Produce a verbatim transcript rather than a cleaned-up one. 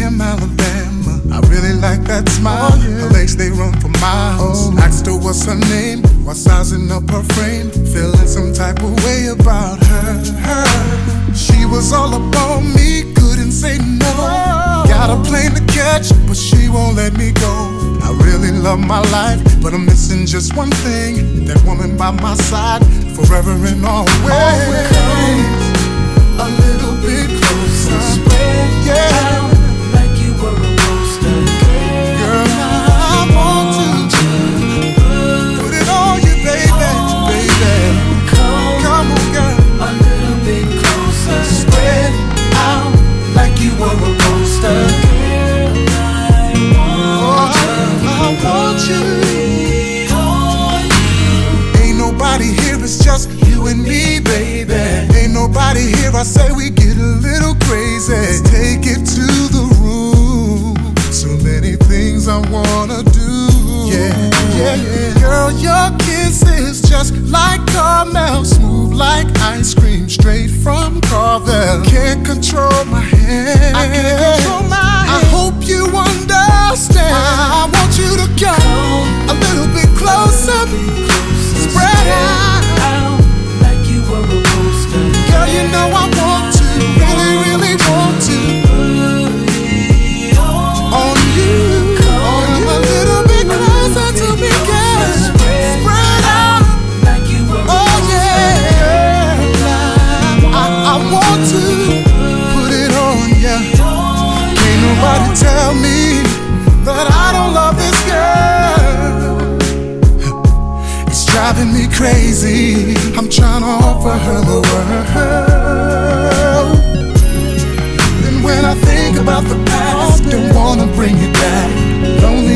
Birmingham, Alabama. I really like that smile. Oh, yeah. Her legs, they run for miles. Oh. Asked her what's her name, while sizing up her frame, feeling some type of way about her. her. She was all up on me, couldn't say no. Oh. Got a plane to catch, but she won't let me go. I really love my life, but I'm missing just one thing. That woman by my side, forever and always. always. A little bit closer, spread yeah. out like you were a poster. Girl, I want to put it on you, baby, baby. Come, come on, girl. A little bit closer, spread out like you were a poster. Girl, I want, oh, I want you. Oh, ain't nobody here, it's just you and me, baby. Ain't nobody here, I say we get a little crazy. Let's take it to the room. So many things I wanna do. Yeah, yeah, yeah. Girl, your kiss is just like caramel, smooth like ice cream, straight from Carvel. Can't control my hand. I can't control my hand. I hope you understand. I want you to come a little bit closer, spread out. Girl, you know I want to, really, really want to. On you, on you, a little bit closer to me, girl. Spread out, oh yeah. I, I want to put it on ya. Can't nobody tell me that I don't love this girl. It's driving me crazy. I'm trying to offer her the world. And when I think about the past, don't wanna bring it back. Lonely